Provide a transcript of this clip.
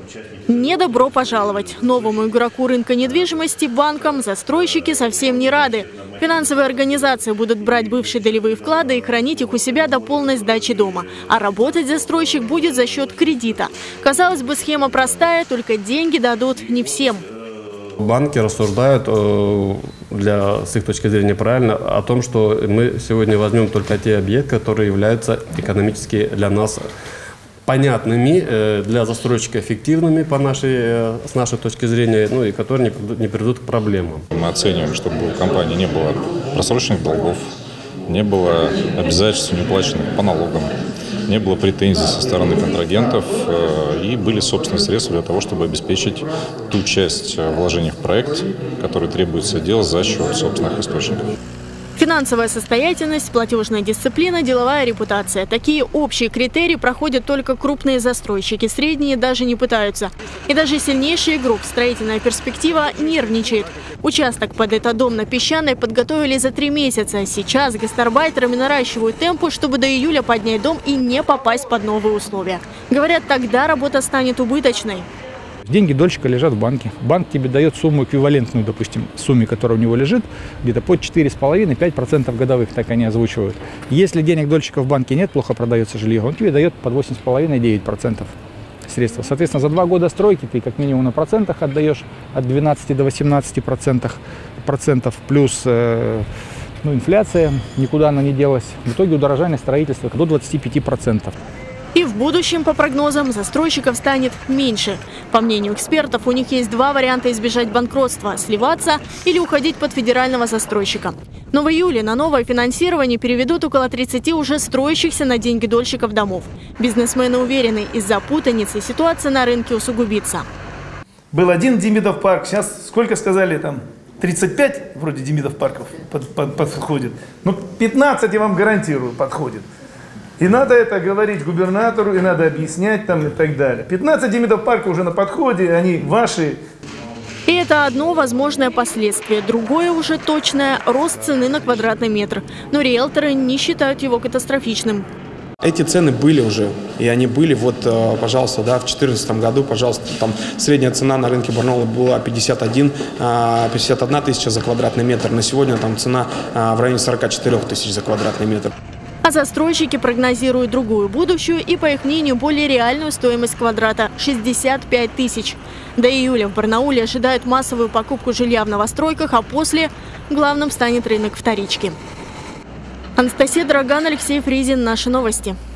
Не добро пожаловать. Новому игроку рынка недвижимости, банкам, застройщики совсем не рады. Финансовые организации будут брать бывшие долевые вклады и хранить их у себя до полной сдачи дома. А работать застройщик будет за счет кредита. Казалось бы, схема простая, только деньги дадут не всем. Банки рассуждают, с их точки зрения правильно, о том, что мы сегодня возьмем только те объекты, которые являются экономически для нас понятными, для застройщика эффективными с нашей точки зрения, и которые не приведут к проблемам. Мы оцениваем, чтобы у компании не было просроченных долгов, не было обязательств неуплаченных по налогам, не было претензий со стороны контрагентов и были собственные средства для того, чтобы обеспечить ту часть вложений в проект, который требуется делать за счет собственных источников. Финансовая состоятельность, платежная дисциплина, деловая репутация. Такие общие критерии проходят только крупные застройщики. Средние даже не пытаются. И даже сильнейший игрок «Строительная перспектива» нервничает. Участок под этот дом на Песчаной подготовили за 3 месяца. Сейчас гастарбайтерами наращивают темпы, чтобы до июля поднять дом и не попасть под новые условия. Говорят, тогда работа станет убыточной. Деньги дольщика лежат в банке. Банк тебе дает сумму эквивалентную, допустим, сумме, которая у него лежит, где-то под 4,5–5% годовых, так они озвучивают. Если денег дольщика в банке нет, плохо продается жилье, он тебе дает под 8,5–9% средства. Соответственно, за 2 года стройки ты как минимум на процентах отдаешь от 12 до 18%, плюс инфляция, никуда она не делась. В итоге удорожание строительства до 25%. И в будущем, по прогнозам, застройщиков станет меньше. По мнению экспертов, у них есть 2 варианта избежать банкротства – сливаться или уходить под федерального застройщика. Но в июле на новое финансирование переведут около 30 уже строящихся на деньги дольщиков домов. Бизнесмены уверены, из-за путаницы ситуация на рынке усугубится. Был один Демидов парк, сейчас сколько сказали там? 35 вроде Демидов парков подходит. 15 я вам гарантирую подходит. И надо это говорить губернатору, и надо объяснять там и так далее. 15 Демидов парка уже на подходе, они ваши. И это одно возможное последствие. Другое уже точное – рост цены на квадратный метр. Но риэлторы не считают его катастрофичным. Эти цены были уже, и они были, пожалуйста, в 2014 году, пожалуйста, там средняя цена на рынке Барнаула была 51 тысяча за квадратный метр. На сегодня там цена в районе 44 тысяч за квадратный метр. А застройщики прогнозируют другую будущую и, по их мнению, более реальную стоимость квадрата – 65 тысяч. До июля в Барнауле ожидают массовую покупку жилья в новостройках, а после главным станет рынок вторички. Анастасия Драган, Алексей Фризин. Наши новости.